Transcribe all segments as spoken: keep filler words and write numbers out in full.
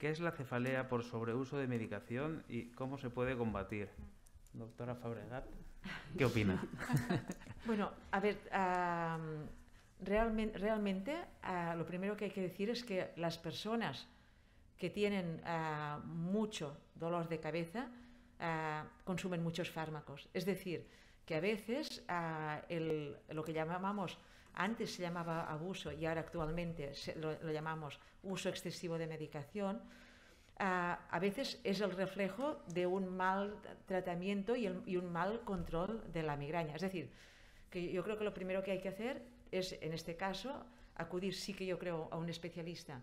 ¿qué es la cefalea por sobreuso de medicación y cómo se puede combatir? Doctora Fabregat, ¿qué opina? Bueno, a ver, uh, realmente, realmente uh, lo primero que hay que decir es que las personas que tienen uh, mucho dolor de cabeza uh, consumen muchos fármacos. Es decir, que a veces uh, el, lo que llamamos, antes se llamaba abuso y ahora actualmente se, lo, lo llamamos uso excesivo de medicación, Uh, a veces es el reflejo de un mal tratamiento y, el, y un mal control de la migraña. Es decir, que yo creo que lo primero que hay que hacer es, en este caso, acudir, sí que yo creo, a un especialista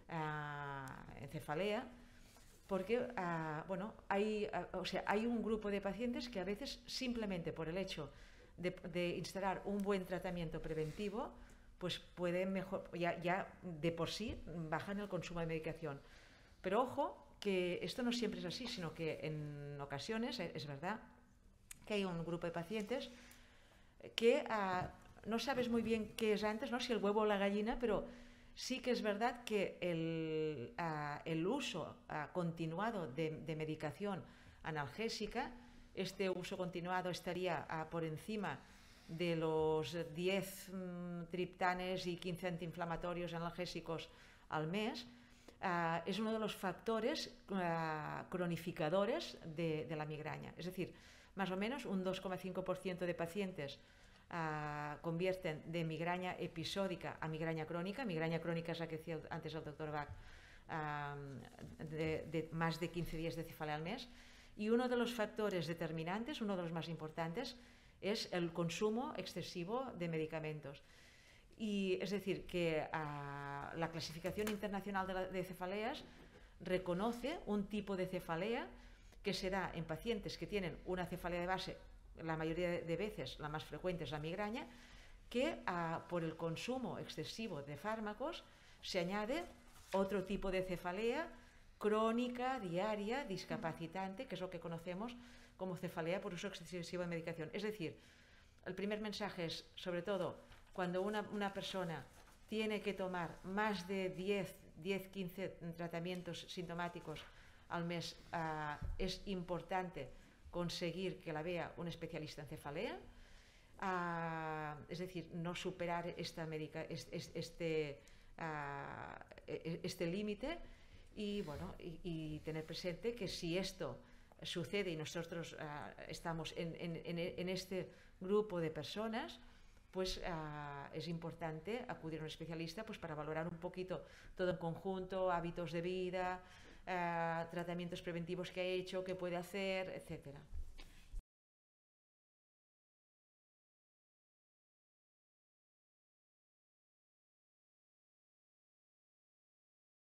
uh, en cefalea, porque uh, bueno, hay, uh, o sea, hay un grupo de pacientes que a veces simplemente por el hecho de, de instalar un buen tratamiento preventivo, pues pueden mejor, ya, ya de por sí bajan el consumo de medicación. Pero ojo, que esto no siempre es así, sino que en ocasiones es verdad que hay un grupo de pacientes que uh, no sabes muy bien qué es antes, ¿no? Si el huevo o la gallina, pero sí que es verdad que el, uh, el uso uh, continuado de, de medicación analgésica, este uso continuado estaría uh, por encima de los diez um, triptanes y quince antiinflamatorios analgésicos al mes. Uh, es uno de los factores uh, cronificadores de, de la migraña. Es decir, más o menos un dos coma cinco por ciento de pacientes uh, convierten de migraña episódica a migraña crónica. Migraña crónica es la que decía antes el doctor Bach, uh, de, de más de quince días de cefalea al mes. Y uno de los factores determinantes, uno de los más importantes, es el consumo excesivo de medicamentos. Y es decir, que uh, la clasificación internacional de, la, de cefaleas reconoce un tipo de cefalea que se da en pacientes que tienen una cefalea de base, la mayoría de veces la más frecuente es la migraña, que uh, por el consumo excesivo de fármacos se añade otro tipo de cefalea crónica, diaria, discapacitante, que es lo que conocemos como cefalea por uso excesivo de medicación. Es decir, el primer mensaje es, sobre todo, cuando una, una persona tiene que tomar más de diez, quince tratamientos sintomáticos al mes, uh, es importante conseguir que la vea un especialista en cefalea, uh, es decir, no superar esta medica, este, este, uh, este límite y, bueno, y, y tener presente que si esto sucede y nosotros uh, estamos en, en, en este grupo de personas, pues uh, es importante acudir a un especialista pues, para valorar un poquito todo en conjunto, hábitos de vida, uh, tratamientos preventivos que ha hecho, qué puede hacer, etcétera.